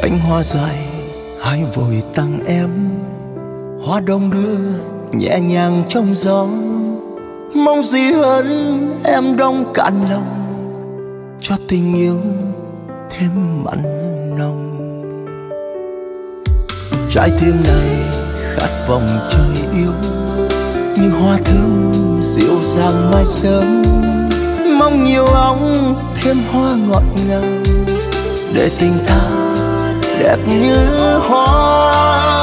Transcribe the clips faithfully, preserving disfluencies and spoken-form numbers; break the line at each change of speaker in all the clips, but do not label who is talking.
Cánh hoa dài hai vội tặng em, hoa đông đưa nhẹ nhàng trong gió. Mong gì hơn em đông cạn lòng, cho tình yêu thêm mặn nồng. Trái tim này khát vọng trời yêu, như hoa thơm dịu dàng mai sớm. Mong nhiều óng thêm hoa ngọt ngào, để tình ta đẹp như hoa.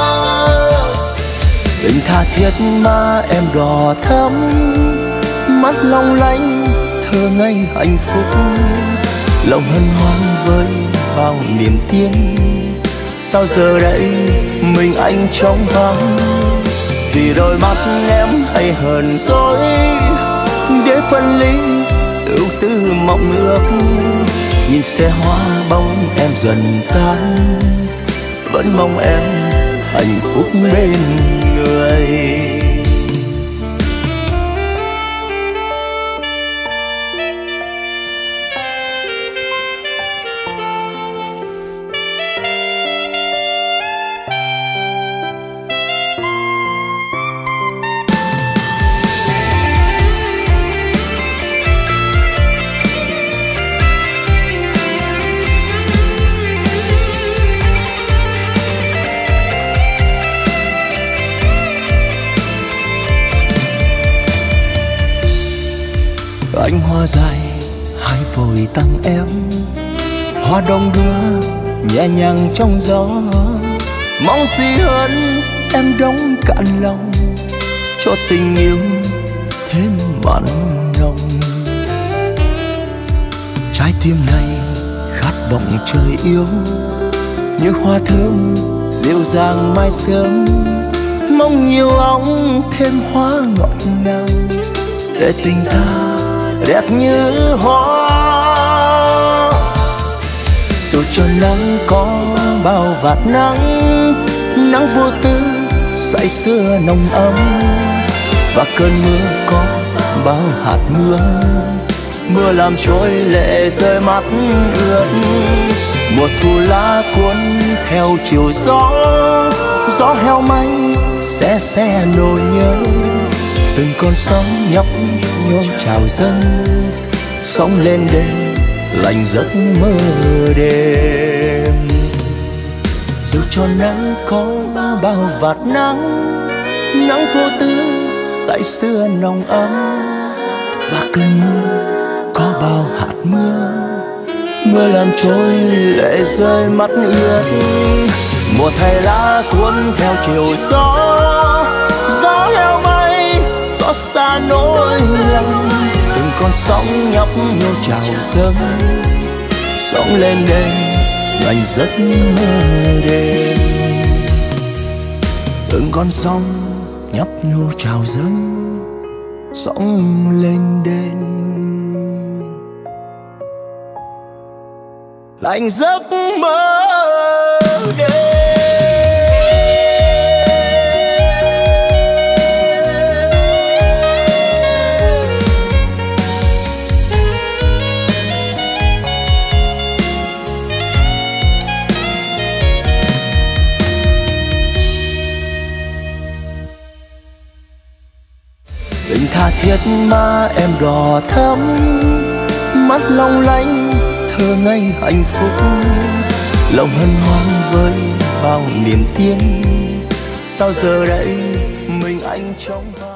Tình tha thiết mà em đỏ thắm, mắt long lanh thơ ngây hạnh phúc. Lòng hân hoan với bao niềm tin, sao giờ đây mình anh trong vắng. Vì đôi mắt em hay hờn dỗi, để phân ly ưu tư mộng ước. Nhìn xe hoa bóng em dần tan, vẫn mong em hạnh phúc bên người. Cánh hoa dài hai vội tặng em, hoa đông đưa nhẹ nhàng trong gió. Mong gì hơn em đóng cạn lòng, cho tình yêu thêm mặn nồng. Trái tim này khát vọng trời yêu, như hoa thơm dịu dàng mai sớm. Mong nhiều óng thêm hoa ngọt ngào, để tình ta đẹp như hoa. Dù cho nắng có bao vạt nắng, nắng vô tư say sưa nồng ấm. Và cơn mưa có bao hạt mưa, mưa làm trôi lệ rơi mắt ướt. Mùa thu lá cuốn theo chiều gió, gió heo may xe xe nỗi nhớ. Từng con sóng nhấp nhô trào dâng, sóng lên đêm lạnh giấc mơ đêm. Dù cho nắng có bao vạt nắng, nắng vô tư say sưa nồng ấm. Và cơn mưa có bao hạt mưa, mưa làm trôi lệ rơi mắt ướt. Mùa thay lá cuốn theo chiều gió, gió heo bay xót xa nỗi lòng. Từng con sóng nhấp nhô trào dâng, sóng lên đêm lạnh giấc mơ đêm. Từng con sóng nhấp nhô trào dâng, sóng lên đêm lạnh giấc mơ đêm. Tình tha thiết mà em đỏ thắm, mắt long lanh thơ ngây hạnh phúc. Lòng hân hoan với bao niềm tin, sao giờ đây mình anh trong